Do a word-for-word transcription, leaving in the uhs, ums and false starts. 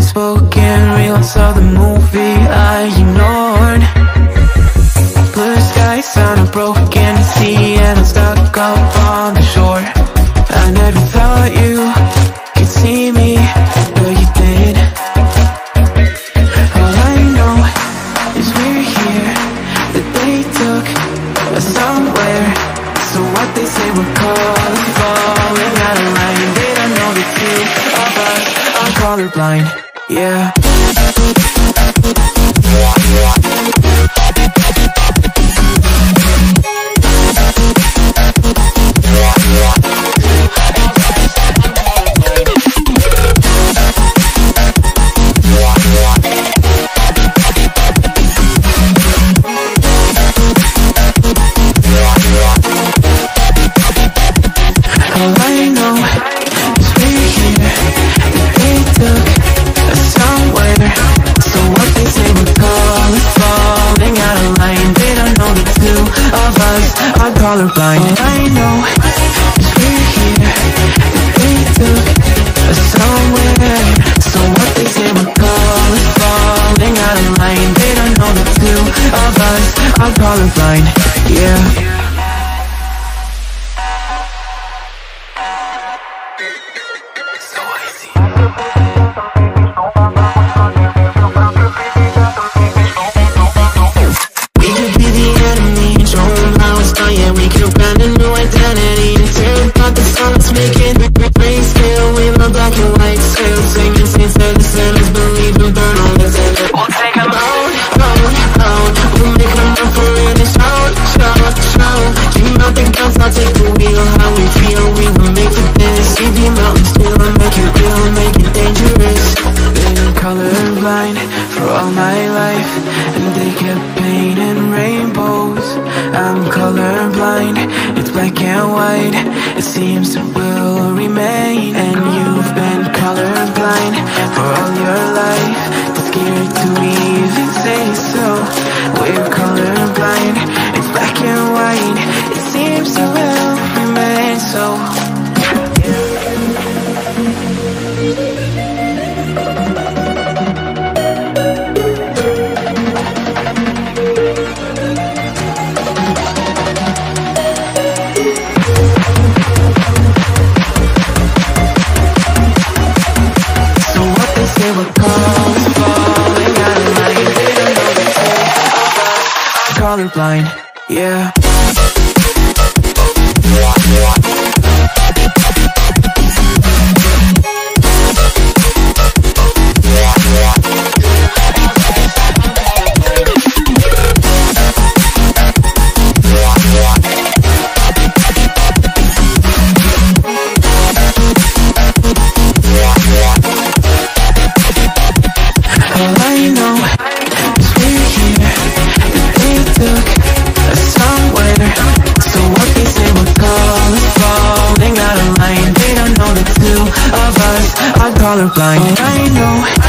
unspoken reels of the movie I ignored. Blue skies on a broken sea, and I'm stuck up on the shore. I never thought you could see me, but you did. All I know is we're here, that they took us somewhere. So what they say we're called, falling out of line. They don't know the two of us are colorblind, yeah. Colorblind. All I know is we're here, they took us somewhere. So what they say we're called is falling out of line. They don't know the two of us are colorblind, yeah. So I see. Yeah, we can find a new identity. Tear apart the songs, making grayscale with my black and white scale. Singing saints of the sinners, believe and burn all the sinners. We'll take them out, out, out. We'll make them up for it and shout, shout, shout. Dream out the guns, I'll take the wheel. How we feel, we will make it this. See the mountains still, make it real, make it dangerous. Been colorblind for all my life, and they kept painting rainbows. I'm colorblind, it's black and white. It seems it will remain. And you've been colorblind for all your life, too scared to even say so. We're colorblind, it's black and white. It seems it will remain so. Colorblind, yeah. Colorblind. All I know